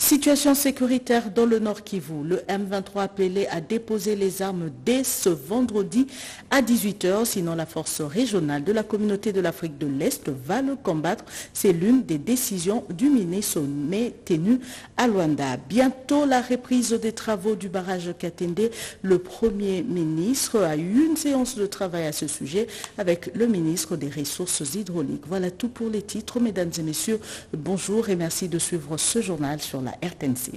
Situation sécuritaire dans le Nord Kivu. Le M23 appelé à déposer les armes dès ce vendredi à 18 h. Sinon, la force régionale de la communauté de l'Afrique de l'Est va le combattre. C'est l'une des décisions du sommet tenu à Luanda. Bientôt, la reprise des travaux du barrage Katende. Le Premier ministre a eu une séance de travail à ce sujet avec le ministre des Ressources hydrauliques. Voilà tout pour les titres. Mesdames et messieurs, bonjour et merci de suivre ce journal sur la RTNC.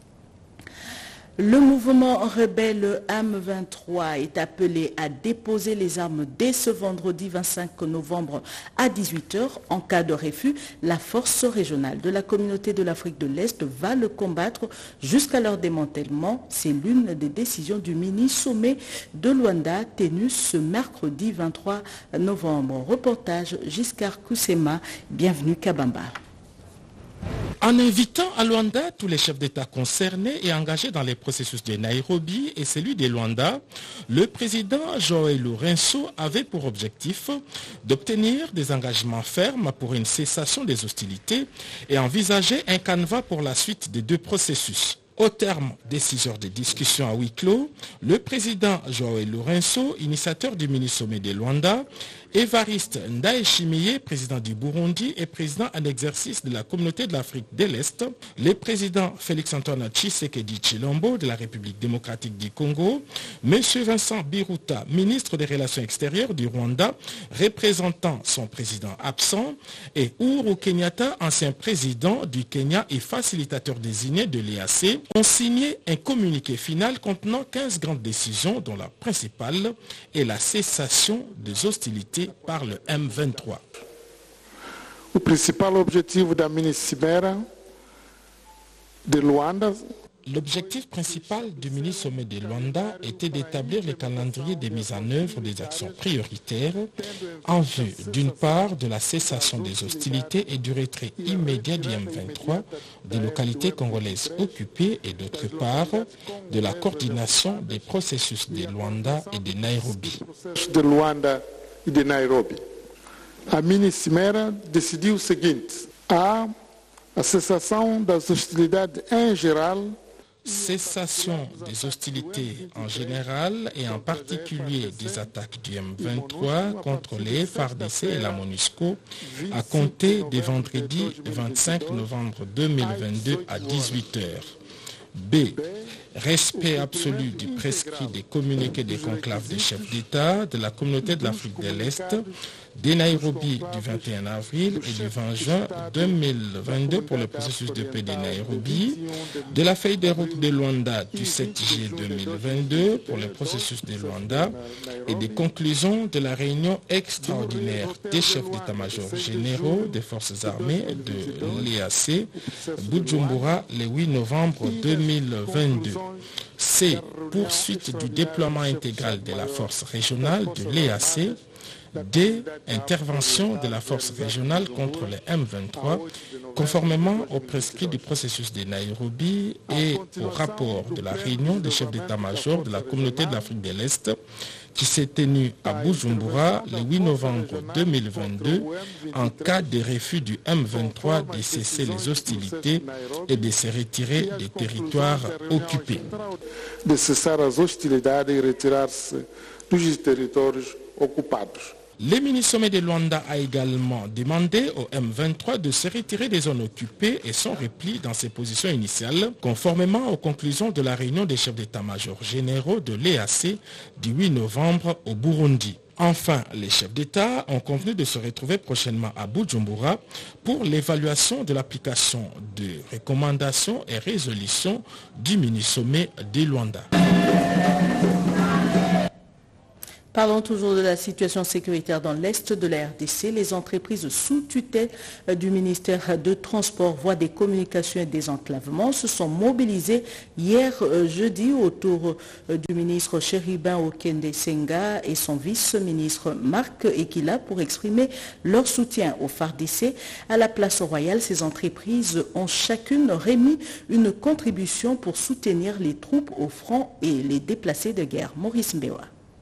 Le mouvement rebelle M23 est appelé à déposer les armes dès ce vendredi 25 novembre à 18 h. En cas de refus, la force régionale de la communauté de l'Afrique de l'Est va le combattre jusqu'à leur démantèlement. C'est l'une des décisions du mini-sommet de Luanda tenu ce mercredi 23 novembre. Reportage Giscard Kusema. Bienvenue Kabamba. En invitant à Luanda tous les chefs d'État concernés et engagés dans les processus de Nairobi et celui de Luanda, le président João Lourenço avait pour objectif d'obtenir des engagements fermes pour une cessation des hostilités et envisager un canevas pour la suite des deux processus. Au terme des 6 heures de discussion à huis clos, le président João Lourenço, initiateur du mini-sommet de Luanda, Évariste Ndayishimiye, président du Burundi et président en exercice de la communauté de l'Afrique de l'Est, le président Félix-Antoine Tshisekedi Tshilombo de la République démocratique du Congo, M. Vincent Biruta, ministre des Relations extérieures du Rwanda, représentant son président absent, et Uhuru Kenyatta, ancien président du Kenya et facilitateur désigné de l'EAC, ont signé un communiqué final contenant 15 grandes décisions dont la principale est la cessation des hostilités par le M23. O principal objetivo da mini-cimeira de Luanda. L'objectif principal du mini-sommet de Luanda était d'établir le calendrier de mise en œuvre des actions prioritaires en vue, d'une part, de la cessation des hostilités et du retrait immédiat du M23 des localités congolaises occupées et d'autre part, de la coordination des processus de Luanda et de Nairobi. A mini-cimeira decidiu o seguinte: a cessação das hostilidades em geral, cessation des hostilités en général et en particulier des attaques du M23 contre les FARDC et la MONUSCO à compter des vendredis 25 novembre 2022 à 18 h. B. Respect absolu du prescrit des communiqués des conclaves des chefs d'État de la communauté de l'Afrique de l'Est de Nairobi du 21 avril et du 20 juin 2022 pour le processus de paix de Nairobi, de la feuille de route de Luanda du 7 juillet 2022 pour le processus de Luanda et des conclusions de la réunion extraordinaire des chefs d'état-major généraux des forces armées de l'EAC, Bujumbura, le 8 novembre 2022. C. Poursuite du déploiement intégral de la force régionale de l'EAC. D. Intervention de la force régionale contre le M23, conformément au prescrit du processus de Nairobi et au rapport de la réunion des chefs d'état-major de la communauté de l'Afrique de l'Est qui s'est tenue à Bujumbura le 8 novembre 2022 en cas de refus du M23 de cesser les hostilités et de se retirer des territoires occupés. De cessar as hostilidades e retirar-se dos territórios ocupados. Le mini-sommet de Luanda a également demandé au M23 de se retirer des zones occupées et son repli dans ses positions initiales, conformément aux conclusions de la réunion des chefs d'état-major généraux de l'EAC du 8 novembre au Burundi. Enfin, les chefs d'État ont convenu de se retrouver prochainement à Bujumbura pour l'évaluation de l'application de recommandations et résolutions du mini-sommet de Luanda. Parlons toujours de la situation sécuritaire dans l'Est de la RDC. Les entreprises sous tutelle du ministère de Transport, Voies des Communications et des Enclavements se sont mobilisées hier jeudi autour du ministre Chérubin Okende Senga et son vice-ministre Marc Ekila pour exprimer leur soutien au FARDC. À la place royale, ces entreprises ont chacune remis une contribution pour soutenir les troupes au front et les déplacés de guerre. Maurice Mbewa.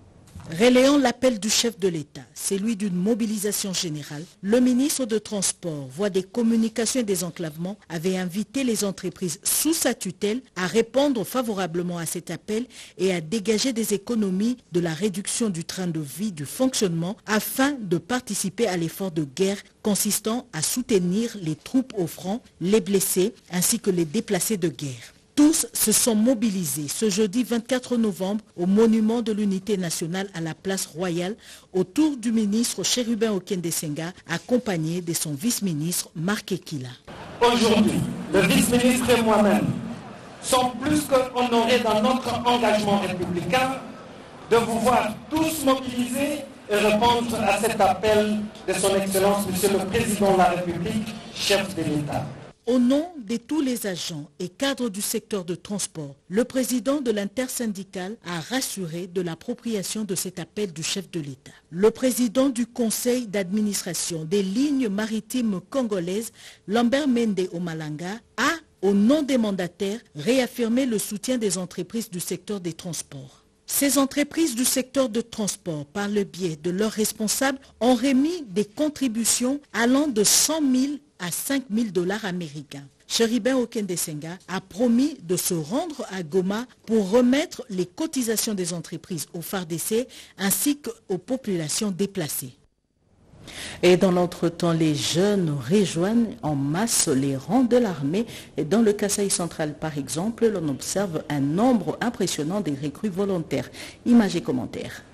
Relayant l'appel du chef de l'État, celui d'une mobilisation générale, le ministre de Transport, Voies des Communications et des Enclavements avait invité les entreprises sous sa tutelle à répondre favorablement à cet appel et à dégager des économies de la réduction du train de vie du fonctionnement afin de participer à l'effort de guerre consistant à soutenir les troupes au front, les blessés ainsi que les déplacés de guerre. Tous se sont mobilisés ce jeudi 24 novembre au monument de l'unité nationale à la place royale autour du ministre Chérubin Okende Senga accompagné de son vice-ministre Marc Ekila. Aujourd'hui, le vice-ministre et moi-même sommes plus qu'honorés dans notre engagement républicain de vous voir tous mobilisés et répondre à cet appel de son Excellence, Monsieur le Président de la République, chef de l'État. Au nom de tous les agents et cadres du secteur de transport, le président de l'intersyndicale a rassuré de l'appropriation de cet appel du chef de l'État. Le président du conseil d'administration des lignes maritimes congolaises, Lambert Mende Omalanga, a, au nom des mandataires, réaffirmé le soutien des entreprises du secteur des transports. Ces entreprises du secteur de transport, par le biais de leurs responsables, ont remis des contributions allant de 100 000 à 5 000 $ américains. Chérubin Okende Senga a promis de se rendre à Goma pour remettre les cotisations des entreprises aux FARDC ainsi qu'aux populations déplacées. Et dans l'entretemps, les jeunes rejoignent en masse les rangs de l'armée. Et dans le Kasaï central, par exemple, l'on observe un nombre impressionnant des recrues volontaires. Images et commentaires.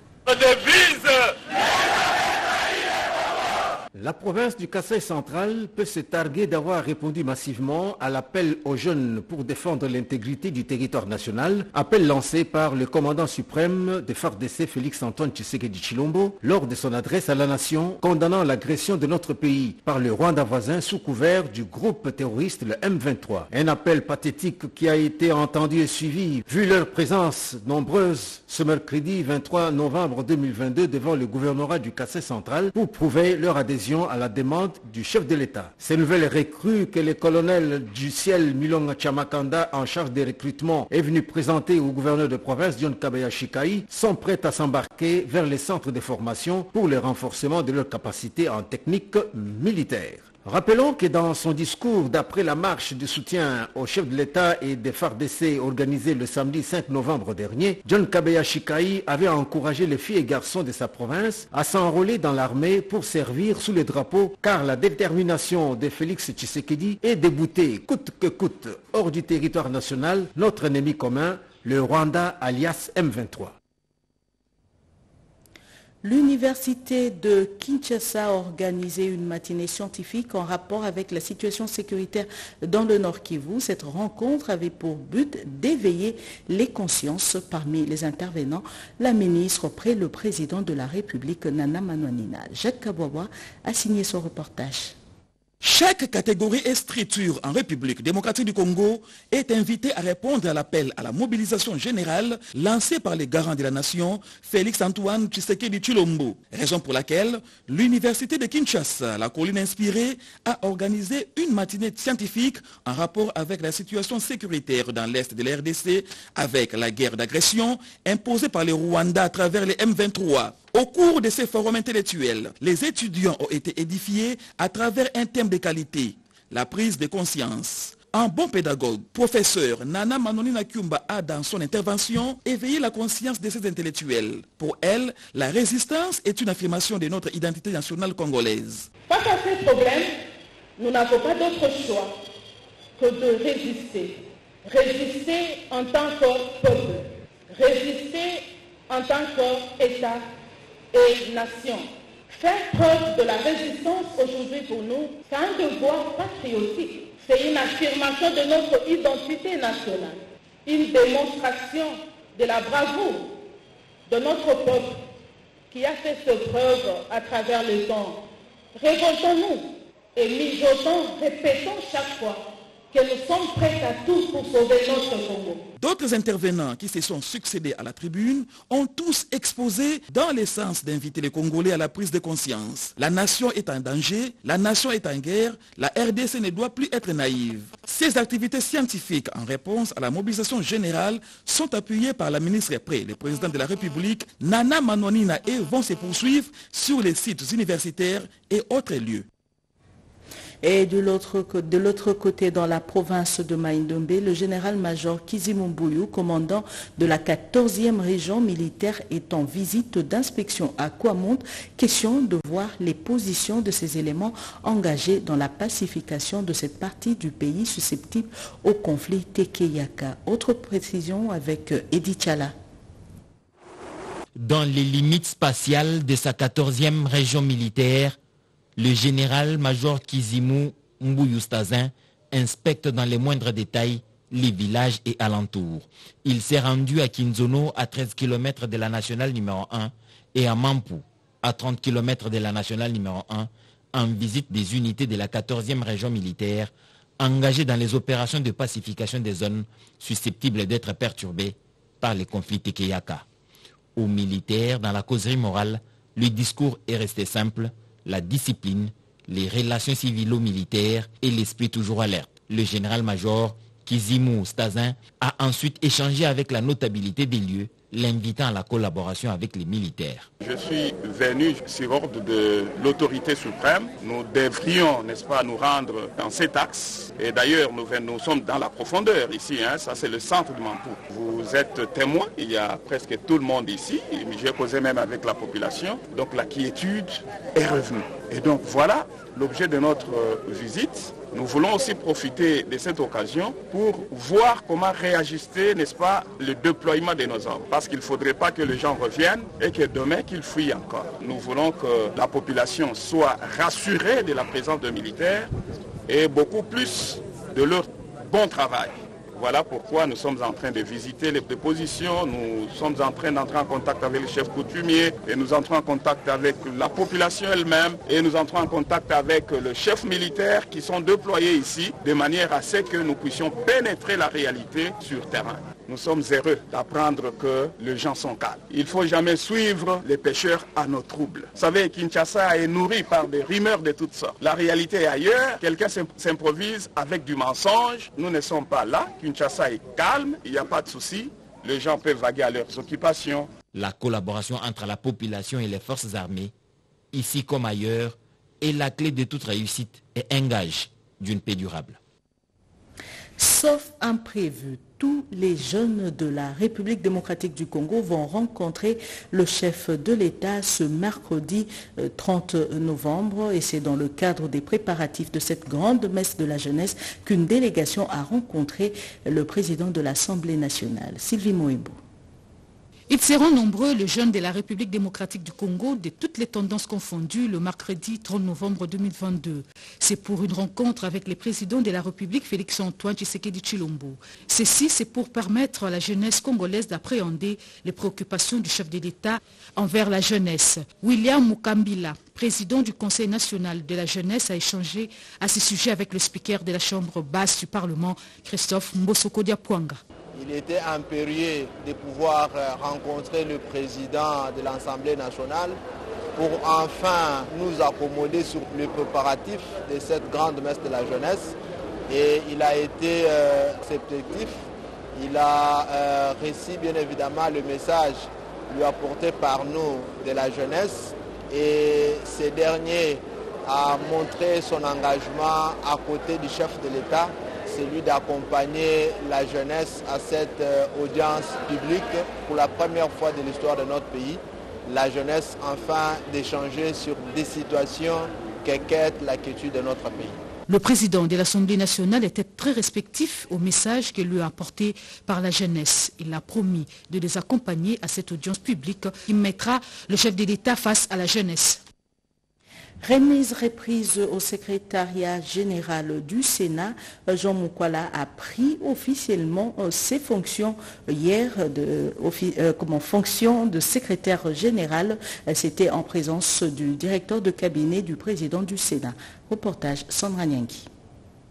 La province du Kasaï central peut se targuer d'avoir répondu massivement à l'appel aux jeunes pour défendre l'intégrité du territoire national, appel lancé par le commandant suprême des FARDC Félix-Antoine Tshisekedi Tshilombo lors de son adresse à la nation condamnant l'agression de notre pays par le Rwanda voisin sous couvert du groupe terroriste le M23. Un appel pathétique qui a été entendu et suivi vu leur présence nombreuse ce mercredi 23 novembre 2022 devant le gouvernorat du Kasaï central pour prouver leur adhésion à la demande du chef de l'État. Ces nouvelles recrues que le colonel du ciel Milonga Chamakanda en charge des recrutements est venu présenter au gouverneur de province John Kabaya Shikai sont prêtes à s'embarquer vers les centres de formation pour le renforcement de leurs capacités en technique militaire. Rappelons que dans son discours d'après la marche de soutien au chef de l'État et des FARDC organisée le samedi 5 novembre dernier, John Kabaya Shikai avait encouragé les filles et garçons de sa province à s'enrôler dans l'armée pour servir sous le drapeau car la détermination de Félix Tshisekedi est de bouter coûte que coûte hors du territoire national notre ennemi commun, le Rwanda alias M23. L'université de Kinshasa a organisé une matinée scientifique en rapport avec la situation sécuritaire dans le Nord Kivu. Cette rencontre avait pour but d'éveiller les consciences parmi les intervenants. La ministre auprès le président de la République, Nana Manouanina. Jacques Kabwawa a signé son reportage. Chaque catégorie et structure en République démocratique du Congo est invitée à répondre à l'appel à la mobilisation générale lancé par les garants de la nation, Félix-Antoine Tshisekedi Tshilombo. Raison pour laquelle l'université de Kinshasa, la colline inspirée, a organisé une matinée scientifique en rapport avec la situation sécuritaire dans l'est de la RDC avec la guerre d'agression imposée par les Rwandais à travers les M23. Au cours de ces forums intellectuels, les étudiants ont été édifiés à travers un thème de qualité, la prise de conscience. Un bon pédagogue, professeur Nana Manouanina Kyumba a dans son intervention éveillé la conscience de ces intellectuels. Pour elle, la résistance est une affirmation de notre identité nationale congolaise. Face à ces problèmes, nous n'avons pas d'autre choix que de résister. Résister en tant que peuple, résister en tant qu'État et nation. Faire preuve de la résistance aujourd'hui pour nous, c'est un devoir patriotique. C'est une affirmation de notre identité nationale, une démonstration de la bravoure de notre peuple qui a fait ses preuves à travers le temps. Révoltons-nous et mijotons, répétons chaque fois que nous sommes prêts à tous pour sauver notre Congo. D'autres intervenants qui se sont succédés à la tribune ont tous exposé dans le sens d'inviter les Congolais à la prise de conscience. La nation est en danger, la nation est en guerre, la RDC ne doit plus être naïve. Ces activités scientifiques en réponse à la mobilisation générale sont appuyées par la ministre près, le président de la République, Nana Manonina, et vont se poursuivre sur les sites universitaires et autres lieux. Et de l'autre côté, dans la province de Maïndombe, le général-major Kizimu Mbuyu, commandant de la 14e région militaire, est en visite d'inspection à Kwamount. Question de voir les positions de ces éléments engagés dans la pacification de cette partie du pays susceptible au conflit Tekeyaka. Autre précision avec Edith Chala. Dans les limites spatiales de sa 14e région militaire, le général-major Kizimu Mbuyu Stazin inspecte dans les moindres détails les villages et alentours. Il s'est rendu à Kinzono, à 13 km de la nationale numéro 1, et à Mampu, à 30 km de la nationale numéro 1, en visite des unités de la 14e région militaire, engagées dans les opérations de pacification des zones susceptibles d'être perturbées par les conflits Tekeyaka. Aux militaires, dans la causerie morale, le discours est resté simple: la discipline, les relations civilo-militaires et l'esprit toujours alerte. Le général-major Kizimu Stazin a ensuite échangé avec la notabilité des lieux, l'invitant à la collaboration avec les militaires. Je suis venu sur ordre de l'autorité suprême. Nous devrions, n'est-ce pas, nous rendre dans cet axe. Et d'ailleurs, nous sommes dans la profondeur ici. Ça, c'est le centre de Mampu. Vous êtes témoin. Il y a presque tout le monde ici. J'ai causé même avec la population. Donc la quiétude est revenue. Et donc voilà l'objet de notre visite. Nous voulons aussi profiter de cette occasion pour voir comment réajuster, n'est-ce pas, le déploiement de nos hommes. Parce qu'il ne faudrait pas que les gens reviennent et que demain qu'ils fuient encore. Nous voulons que la population soit rassurée de la présence de militaires et beaucoup plus de leur bon travail. Voilà pourquoi nous sommes en train de visiter les dépositions, nous sommes en train d'entrer en contact avec les chefs coutumiers et nous entrons en contact avec la population elle-même et nous entrons en contact avec le chef militaire qui sont déployés ici de manière à ce que nous puissions pénétrer la réalité sur terrain. Nous sommes heureux d'apprendre que les gens sont calmes. Il ne faut jamais suivre les pêcheurs à nos troubles. Vous savez, Kinshasa est nourri par des rumeurs de toutes sortes. La réalité est ailleurs. Quelqu'un s'improvise avec du mensonge. Nous ne sommes pas là. Kinshasa est calme. Il n'y a pas de souci. Les gens peuvent vaguer à leurs occupations. La collaboration entre la population et les forces armées, ici comme ailleurs, est la clé de toute réussite et un gage d'une paix durable. Sauf imprévu, tous les jeunes de la République démocratique du Congo vont rencontrer le chef de l'État ce mercredi 30 novembre et c'est dans le cadre des préparatifs de cette grande messe de la jeunesse qu'une délégation a rencontré le président de l'Assemblée nationale, Sylvie Moebo. Ils seront nombreux, les jeunes de la République démocratique du Congo, de toutes les tendances confondues, le mercredi 30 novembre 2022. C'est pour une rencontre avec le président de la République, Félix-Antoine Tshisekedi Tshilombo. Ceci, c'est pour permettre à la jeunesse congolaise d'appréhender les préoccupations du chef de l'État envers la jeunesse. William Mukambila, président du Conseil national de la jeunesse, a échangé à ce sujet avec le speaker de la Chambre basse du Parlement, Christophe Mbosoko Diapwanga. Il était impérieux de pouvoir rencontrer le président de l'Assemblée nationale pour enfin nous accommoder sur les préparatifs de cette grande messe de la jeunesse. Et il a été réceptif. Il a reçu bien évidemment le message lui apporté par nous de la jeunesse. Et ce dernier a montré son engagement à côté du chef de l'État, celui d'accompagner la jeunesse à cette audience publique pour la première fois de l'histoire de notre pays. La jeunesse, enfin, d'échanger sur des situations qu'inquiètent la quiétude de notre pays. Le président de l'Assemblée nationale était très respectif au message qu'il lui a apporté par la jeunesse. Il a promis de les accompagner à cette audience publique qui mettra le chef de l'État face à la jeunesse. Remise reprise au secrétariat général du Sénat, Jean Mukwala a pris officiellement ses fonctions hier comme fonction de secrétaire général. C'était en présence du directeur de cabinet du président du Sénat. Reportage Sandra Nyangi.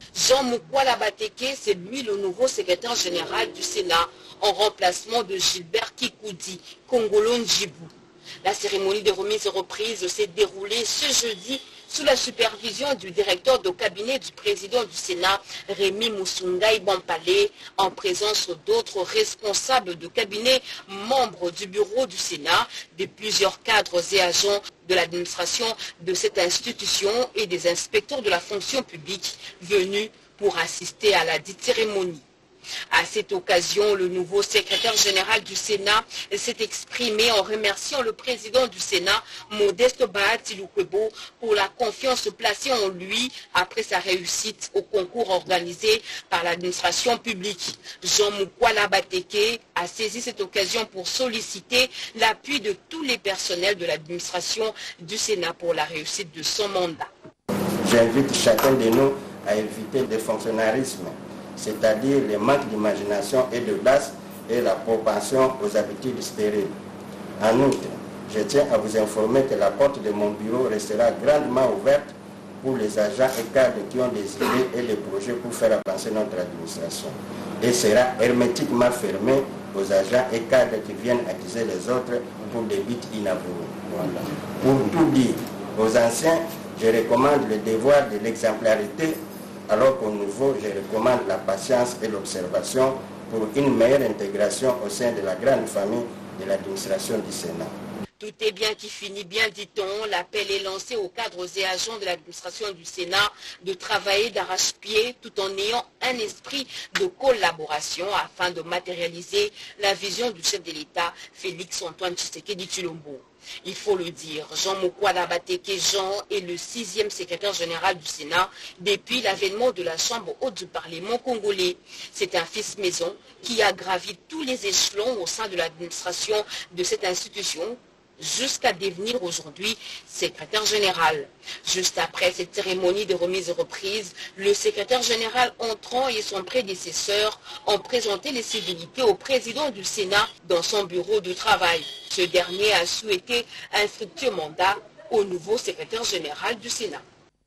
Jean Mukwala Bateke, c'est lui le nouveau secrétaire général du Sénat, en remplacement de Gilbert Kikoudi, Congolo Njibou. La cérémonie de remise et reprise s'est déroulée ce jeudi sous la supervision du directeur de cabinet du président du Sénat, Rémi Moussoungaï Bampalé, en présence d'autres responsables de cabinet, membres du bureau du Sénat, de plusieurs cadres et agents de l'administration de cette institution et des inspecteurs de la fonction publique venus pour assister à la dite cérémonie. À cette occasion, le nouveau secrétaire général du Sénat s'est exprimé en remerciant le président du Sénat, Modeste Bahati Lukwebo, pour la confiance placée en lui après sa réussite au concours organisé par l'administration publique. Jean Mukwala Bateke a saisi cette occasion pour solliciter l'appui de tous les personnels de l'administration du Sénat pour la réussite de son mandat. J'invite chacun de nous à éviter le fonctionnarisme, c'est-à-dire le manque d'imagination et d'audace et la propension aux habitudes stériles. En outre, je tiens à vous informer que la porte de mon bureau restera grandement ouverte pour les agents et cadres qui ont des idées et des projets pour faire avancer notre administration et sera hermétiquement fermée aux agents et cadres qui viennent accuser les autres pour des buts inavoués. Voilà. Pour tout dire, aux anciens, je recommande le devoir de l'exemplarité, alors qu'au nouveau, je recommande la patience et l'observation pour une meilleure intégration au sein de la grande famille de l'administration du Sénat. Tout est bien qui finit bien, dit-on. L'appel est lancé aux cadres et agents de l'administration du Sénat de travailler d'arrache-pied tout en ayant un esprit de collaboration afin de matérialiser la vision du chef de l'État, Félix-Antoine Tshisekedi Tshilombo. Il faut le dire, Jean Mukwala Bateke Jean est le 6e secrétaire général du Sénat depuis l'avènement de la Chambre haute du Parlement congolais. C'est un fils maison qui a gravi tous les échelons au sein de l'administration de cette institution jusqu'à devenir aujourd'hui secrétaire général. Juste après cette cérémonie de remise et reprise, le secrétaire général entrant et son prédécesseur ont présenté les civilités au président du Sénat dans son bureau de travail. Ce dernier a souhaité un fructueux mandat au nouveau secrétaire général du Sénat.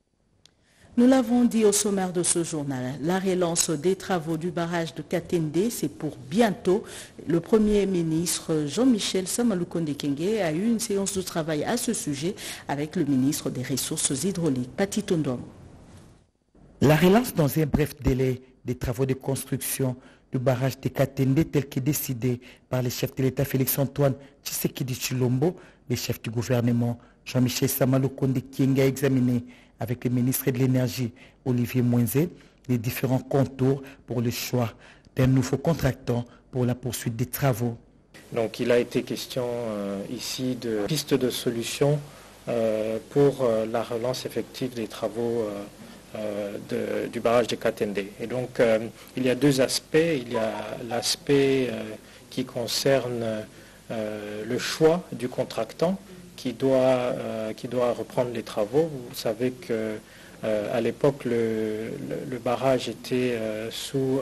Nous l'avons dit au sommaire de ce journal, la relance des travaux du barrage de Katende, c'est pour bientôt. Le Premier ministre Jean-Michel Samalukonde Kenge a eu une séance de travail à ce sujet avec le ministre des Ressources hydrauliques, Pati Tondom. La relance dans un bref délai des travaux de construction du barrage de Katende tel que décidé par le chef de l'État Félix-Antoine Tshisekedi Tshilombo, le chef du gouvernement Jean-Michel Samalukonde Kenge a examiné avec le ministre de l'Énergie, Olivier Mwenze, les différents contours pour le choix d'un nouveau contractant pour la poursuite des travaux. Donc il a été question ici de pistes de solutions pour la relance effective des travaux du barrage de Katende. Et donc il y a deux aspects. Il y a l'aspect qui concerne le choix du contractant, qui doit reprendre les travaux. Vous savez qu'à l'époque, le barrage était sous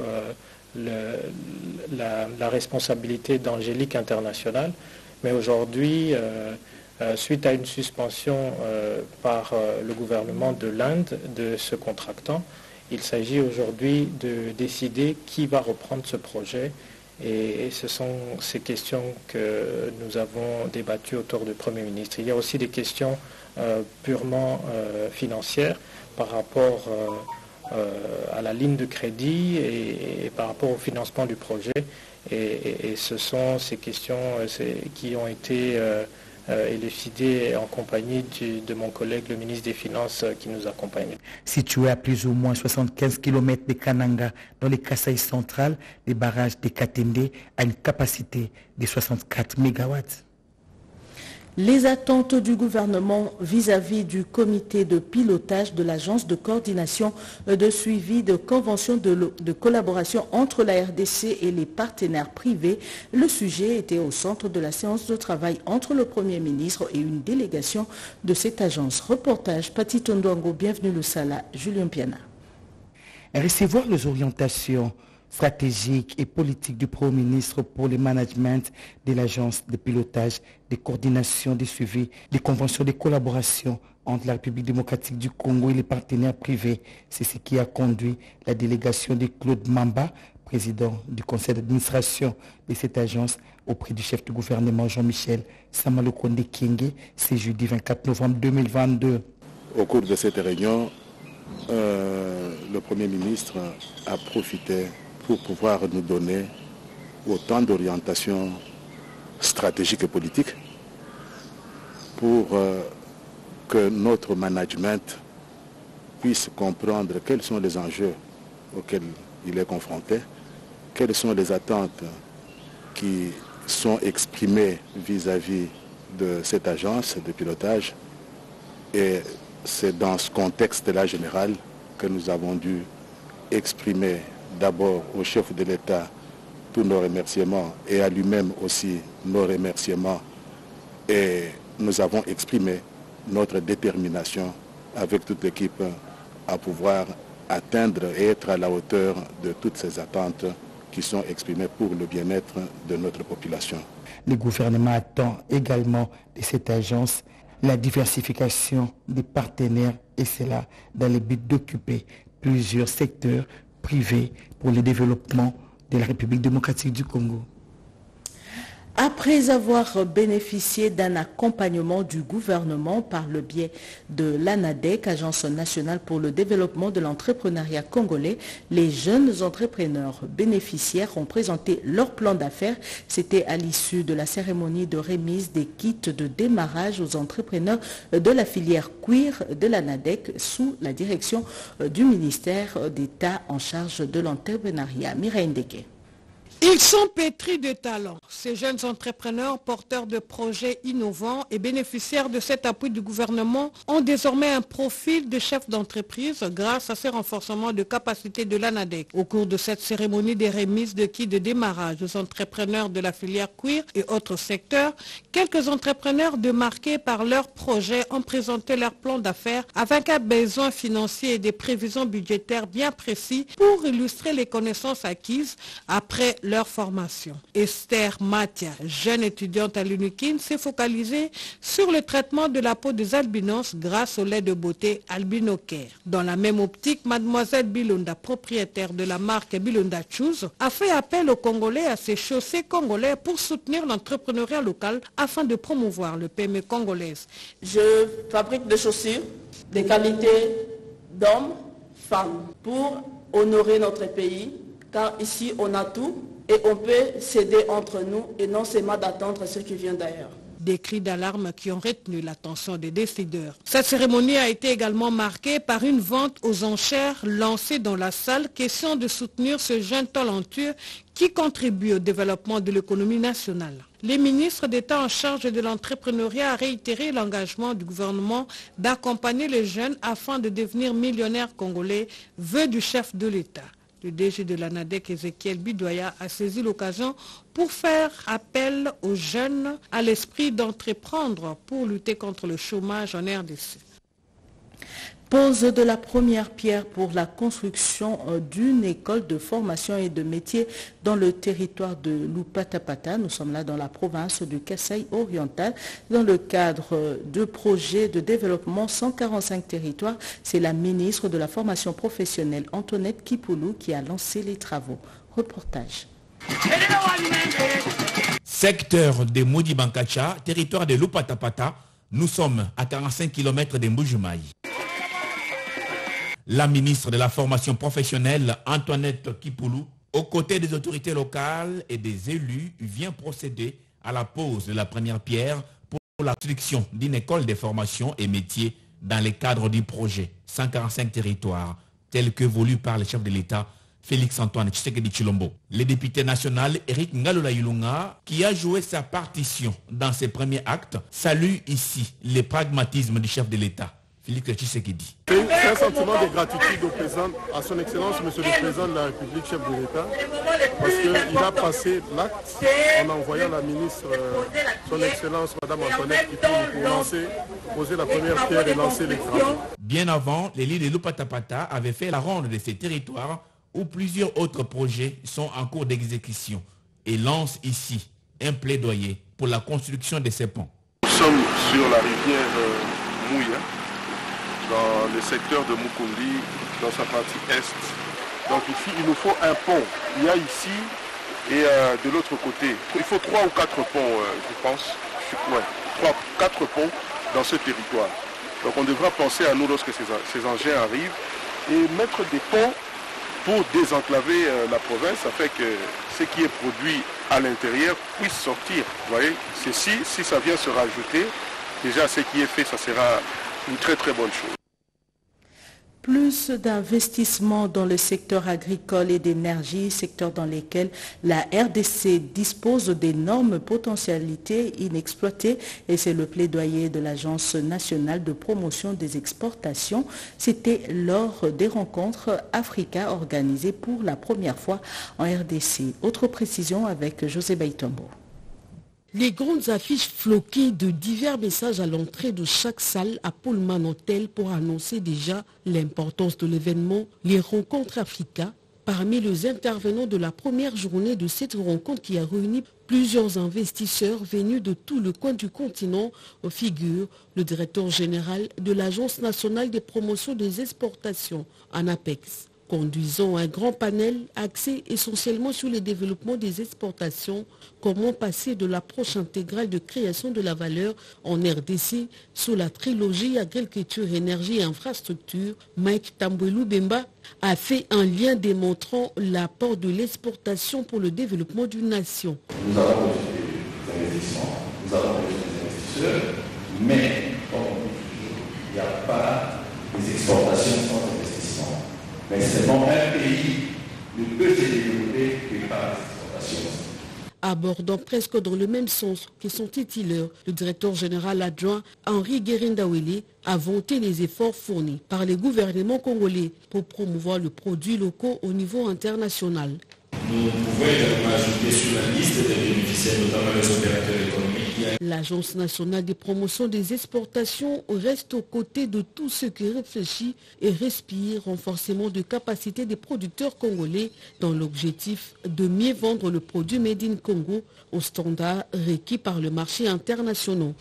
la responsabilité d'Angélique International, mais aujourd'hui, suite à une suspension par le gouvernement de l'Inde de ce contractant, il s'agit aujourd'hui de décider qui va reprendre ce projet. Et ce sont ces questions que nous avons débattues autour du Premier ministre. Il y a aussi des questions purement financières par rapport à la ligne de crédit et par rapport au financement du projet. Et ce sont ces questions qui ont été élucidées en compagnie de mon collègue, le ministre des Finances, qui nous accompagne. Situé à plus ou moins 75 km de Kananga, dans le Kasaï central, le barrage de Katende a une capacité de 64 MW. Les attentes du gouvernement vis-à-vis du comité de pilotage de l'agence de coordination de suivi de conventions de collaboration entre la RDC et les partenaires privés. Le sujet était au centre de la séance de travail entre le Premier ministre et une délégation de cette agence. Reportage Pati Tondouango, bienvenue le Sala, Julien Piana. Recevoir les orientations stratégique et politique du Premier ministre pour le management de l'agence de pilotage, de coordination, de suivi, des conventions de collaboration entre la République démocratique du Congo et les partenaires privés. C'est ce qui a conduit la délégation de Claude Mamba, président du conseil d'administration de cette agence, auprès du chef du gouvernement Jean-Michel Samalukonde Kyenge, ce jeudi 24 novembre 2022. Au cours de cette réunion, le Premier ministre a profité pour pouvoir nous donner autant d'orientations stratégiques et politiques pour que notre management puisse comprendre quels sont les enjeux auxquels il est confronté, quelles sont les attentes qui sont exprimées vis-à-vis de cette agence de pilotage. Et c'est dans ce contexte-là général que nous avons dû exprimer d'abord au chef de l'État tous nos remerciements et à lui-même aussi nos remerciements. Et nous avons exprimé notre détermination avec toute l'équipe à pouvoir atteindre et être à la hauteur de toutes ces attentes qui sont exprimées pour le bien-être de notre population. Le gouvernement attend également de cette agence la diversification des partenaires et cela dans le but d'occuper plusieurs secteurs privés pour le développement de la République démocratique du Congo. Après avoir bénéficié d'un accompagnement du gouvernement par le biais de l'ANADEC, Agence nationale pour le développement de l'entrepreneuriat congolais, les jeunes entrepreneurs bénéficiaires ont présenté leur plan d'affaires. C'était à l'issue de la cérémonie de remise des kits de démarrage aux entrepreneurs de la filière cuir de l'ANADEC sous la direction du ministère d'État en charge de l'entrepreneuriat. Mireille Ndeke. Ils sont pétris de talent. Ces jeunes entrepreneurs porteurs de projets innovants et bénéficiaires de cet appui du gouvernement ont désormais un profil de chef d'entreprise grâce à ces renforcements de capacité de l'ANADEC. Au cours de cette cérémonie des remises de kits de démarrage aux entrepreneurs de la filière cuir et autres secteurs, quelques entrepreneurs démarqués par leurs projets ont présenté leur plan d'affaires avec un besoin financier et des prévisions budgétaires bien précis pour illustrer les connaissances acquises après leur formation. Esther Matia, jeune étudiante à l'UNIKIN, s'est focalisée sur le traitement de la peau des albinos grâce au lait de beauté Albino Care. Dans la même optique, mademoiselle Bilonda, propriétaire de la marque Bilonda Choose, a fait appel aux Congolais à ses chaussées congolais pour soutenir l'entrepreneuriat local afin de promouvoir le PME congolaise. Je fabrique des chaussures de qualité d'hommes, femmes, pour honorer notre pays, car ici on a tout. Et on peut s'aider entre nous et non seulement d'attendre ce qui vient d'ailleurs. Des cris d'alarme qui ont retenu l'attention des décideurs. Cette cérémonie a été également marquée par une vente aux enchères lancée dans la salle, question de soutenir ce jeune talentueux qui contribue au développement de l'économie nationale. Les ministres d'État en charge de l'entrepreneuriat a réitéré l'engagement du gouvernement d'accompagner les jeunes afin de devenir millionnaires congolais, vœu du chef de l'État. Le DG de l'ANADEC, Ezekiel Bidoya, a saisi l'occasion pour faire appel aux jeunes à l'esprit d'entreprendre pour lutter contre le chômage en RDC. Pose de la première pierre pour la construction d'une école de formation et de métiers dans le territoire de Lupatapata. Nous sommes là dans la province du Kasaï oriental dans le cadre de projets de développement 145 territoires. C'est la ministre de la formation professionnelle Antoinette Kipoulou qui a lancé les travaux. Reportage. Secteur de Moudi Bankacha, territoire de Lupatapata, nous sommes à 45 km de Mbujumaï. La ministre de la formation professionnelle, Antoinette Kipoulou, aux côtés des autorités locales et des élus, vient procéder à la pose de la première pierre pour la construction d'une école de formation et métiers dans le cadre du projet 145 territoires, tel que voulu par le chef de l'État, Félix-Antoine Tshisekedi Tshilombo. Le député national Eric Ngalola Ilunga, qui a joué sa partition dans ses premiers actes, salue ici le pragmatisme du chef de l'État. C'est un sentiment de gratitude au président, à son excellence, monsieur le président de la République, chef de l'État, parce qu'il a passé l'acte en envoyant la ministre, son excellence, madame Antoinette Kipoulou, pour poser la première pierre et lancer les travaux. Bien avant, les lits de Lupatapata avaient fait la ronde de ces territoires où plusieurs autres projets sont en cours d'exécution et lance ici un plaidoyer pour la construction de ces ponts. Nous sommes sur la rivière Mouya, dans le secteur de Mukundi, dans sa partie est. Donc ici, il nous faut un pont. Il y a ici et de l'autre côté, il faut 3 ou 4 ponts, je pense. Ouais, 3 ou 4 ponts dans ce territoire. Donc on devra penser à nous lorsque ces engins arrivent et mettre des ponts pour désenclaver la province afin que ce qui est produit à l'intérieur puisse sortir. Vous voyez, si ça vient se rajouter, déjà ce qui est fait, ça sera une très très bonne chose. Plus d'investissements dans le secteur agricole et d'énergie, secteur dans lesquels la RDC dispose d'énormes potentialités inexploitées, et c'est le plaidoyer de l'Agence nationale de promotion des exportations. C'était lors des rencontres Africa organisées pour la première fois en RDC. Autre précision avec José Baitombo. Les grandes affiches floquées de divers messages à l'entrée de chaque salle à Pullman Hotel pour annoncer déjà l'importance de l'événement, les rencontres Africa. Parmi les intervenants de la première journée de cette rencontre qui a réuni plusieurs investisseurs venus de tout le coin du continent, figure le directeur général de l'Agence nationale de promotion des exportations, ANAPEX. Conduisant un grand panel axé essentiellement sur le développement des exportations, comment passer de l'approche intégrale de création de la valeur en RDC sous la trilogie agriculture, énergie et infrastructure. Mike Tambwelu Bemba a fait un lien démontrant l'apport de l'exportation pour le développement d'une nation. Nous avons des investissements, nous avons des investisseurs, mais il n'y a pas des exportations sans investissement. Mais seulement un pays ne peut se développer que par l'exportation. Abordant presque dans le même sens que son titileur, le directeur général adjoint Henri Guérindawele a vanté les efforts fournis par les gouvernements congolais pour promouvoir le produit local au niveau international. Nous pouvons également ajouter sur la liste des bénéficiaires, notamment les opérateurs économiques. L'Agence nationale de promotion des exportations reste aux côtés de tous ceux qui réfléchissent et respirent renforcement de capacités des producteurs congolais dans l'objectif de mieux vendre le produit Made in Congo aux standards requis par le marché international.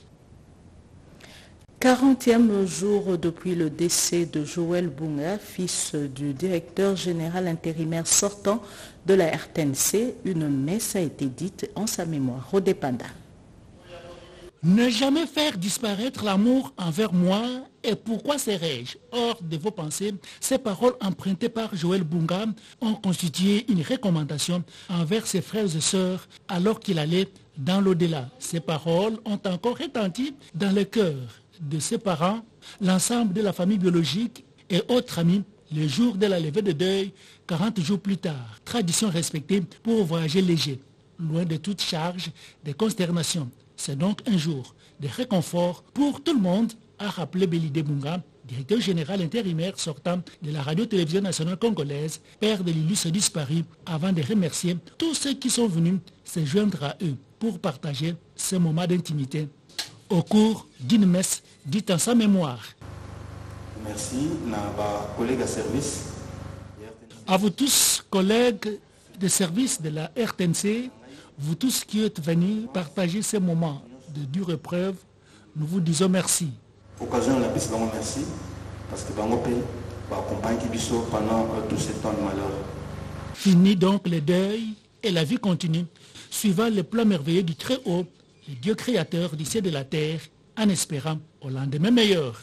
40e jour depuis le décès de Joël Bunga, fils du directeur général intérimaire sortant de la RTNC. Une messe a été dite en sa mémoire. Rodé Panda. Ne jamais faire disparaître l'amour envers moi, et pourquoi serais-je hors de vos pensées? Ces paroles empruntées par Joël Bunga ont constitué une recommandation envers ses frères et sœurs alors qu'il allait dans l'au-delà. Ces paroles ont encore retenti dans le cœur de ses parents, l'ensemble de la famille biologique et autres amis, le jour de la levée de deuil, 40 jours plus tard. Tradition respectée pour voyager léger, loin de toute charge de consternation. C'est donc un jour de réconfort pour tout le monde, a rappelé Belidé Bunga, directeur général intérimaire sortant de la radio-télévision nationale congolaise, père de l'illustre disparu, avant de remercier tous ceux qui sont venus se joindre à eux pour partager ce moment d'intimité au cours d'une messe dite en sa mémoire. Merci, collègues à service. À vous tous, collègues de service de la RTNC, vous tous qui êtes venus partager ces moments de dure épreuve, nous vous disons merci. Occasion on a plus merci parce que Bango Pays va accompagner Kibiso pendant tout ce temps de malheur. Fini donc le deuil et la vie continue, suivant le plan merveilleux du Très-Haut, le Dieu créateur du ciel et de la terre, en espérant au lendemain meilleur.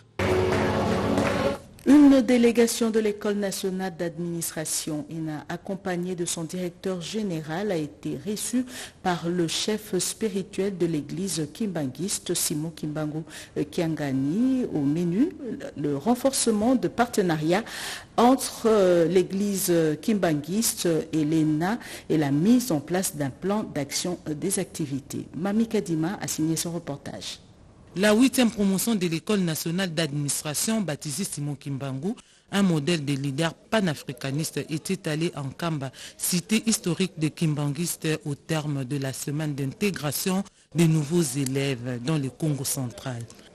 Une délégation de l'École nationale d'administration, ENA, accompagnée de son directeur général, a été reçue par le chef spirituel de l'église kimbanguiste, Simon Kimbangu Kiangani. Au menu, le renforcement de partenariat entre l'église kimbanguiste et l'ENA et la mise en place d'un plan d'action des activités. Mami Kadima a signé son reportage. La 8e promotion de l'École nationale d'administration, baptisée Simon Kimbangu, un modèle de leader panafricaniste, était allé en Kamba, cité historique de Kimbanguiste, au terme de la semaine d'intégration des nouveaux élèves dans le Congo central.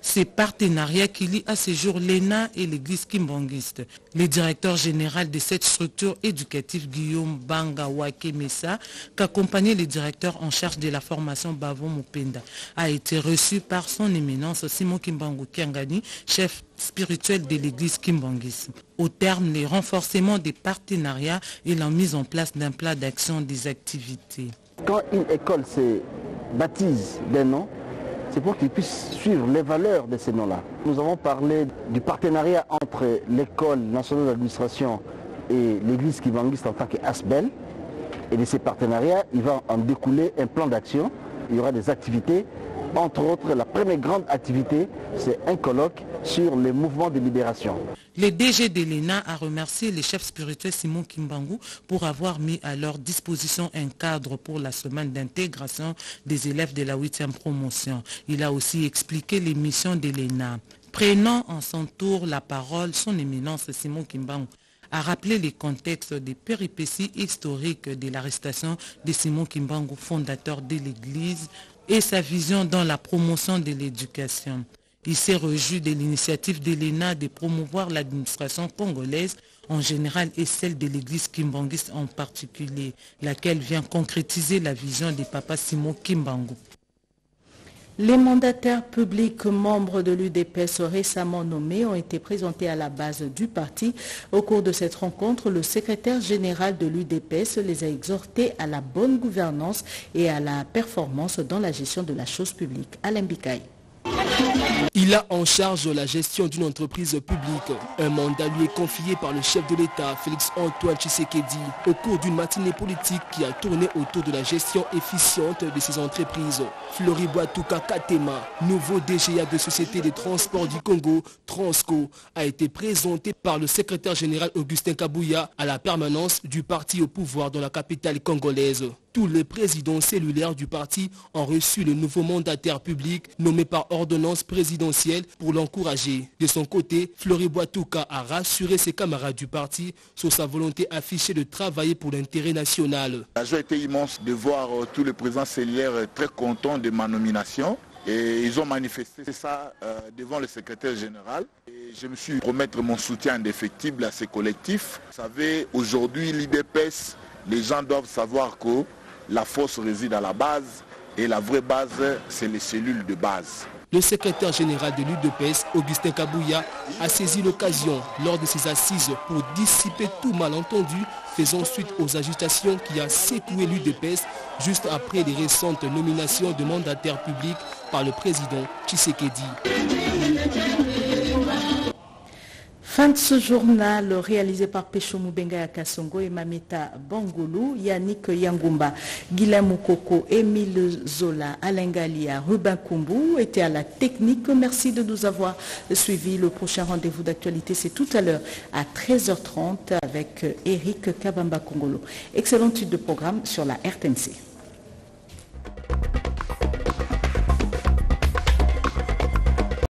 ces partenariats qui lient à ce jour l'ENA et l'église kimbangiste. Le directeur général de cette structure éducative, Guillaume Bangawake Messa, qu'accompagnait le directeur en charge de la formation Bavon Mupenda, a été reçu par son éminence Simon Kimbangu Kiangani, chef spirituel de l'église kimbanguiste. Au terme, le renforcement des partenariats et la mise en place d'un plan d'action des activités. Quand une école se baptise d'un nom, c'est pour qu'ils puissent suivre les valeurs de ces noms-là. Nous avons parlé du partenariat entre l'école nationale d'administration et l'église kimbanguiste en tant qu'ASBEL. Et de ces partenariats, il va en découler un plan d'action. Il y aura des activités. Entre autres, la première grande activité, c'est un colloque sur les mouvements de libération. Le DG de l'ENA a remercié le chef spirituel Simon Kimbangu pour avoir mis à leur disposition un cadre pour la semaine d'intégration des élèves de la 8e promotion. Il a aussi expliqué les missions de l'ENA. Prenant en son tour la parole, son éminence Simon Kimbangu a rappelé les contextes des péripéties historiques de l'arrestation de Simon Kimbangu, fondateur de l'Église, et sa vision dans la promotion de l'éducation. Il s'est réjoui de l'initiative de l'ENA de promouvoir l'administration congolaise en général et celle de l'église kimbanguiste en particulier, laquelle vient concrétiser la vision de Papa Simon Kimbangu. Les mandataires publics membres de l'UDPS récemment nommés ont été présentés à la base du parti. Au cours de cette rencontre, le secrétaire général de l'UDPS les a exhortés à la bonne gouvernance et à la performance dans la gestion de la chose publique. Alain Bikaï. Il a en charge la gestion d'une entreprise publique. Un mandat lui est confié par le chef de l'État, Félix-Antoine Tshisekedi, au cours d'une matinée politique qui a tourné autour de la gestion efficiente de ces entreprises. Floribwa Touka Katema, nouveau DGA de Société des Transports du Congo, Transco, a été présenté par le secrétaire général Augustin Kabouya à la permanence du parti au pouvoir dans la capitale congolaise. Tous les présidents cellulaires du parti ont reçu le nouveau mandataire public nommé par ordonnance présidentielle pour l'encourager. De son côté, Floribwa Touka a rassuré ses camarades du parti sur sa volonté affichée de travailler pour l'intérêt national. La joie était immense de voir tous les présidents cellulaires très contents de ma nomination. Et ils ont manifesté ça devant le secrétaire général. Et je me suis promettre mon soutien indéfectible à ces collectifs. Vous savez, aujourd'hui, l'IDPS, les gens doivent savoir que la force réside à la base et la vraie base, c'est les cellules de base. Le secrétaire général de l'UDPS, Augustin Kabouya, a saisi l'occasion lors de ses assises pour dissiper tout malentendu, faisant suite aux agitations qui a secoué l'UDPS juste après les récentes nominations de mandataires publics par le président Tshisekedi. Fin de ce journal réalisé par Pécho Moubenga Kassongo et Mamita Bangoulou, Yannick Yangumba, Guilhem Moukoko, Émile Zola, Alain Galia, Ruben Kumbu étaient à la technique. Merci de nous avoir suivis. Le prochain rendez-vous d'actualité, c'est tout à l'heure à 13h30 avec Eric Kabamba Kongolo. Excellente suite de programme sur la RTNC.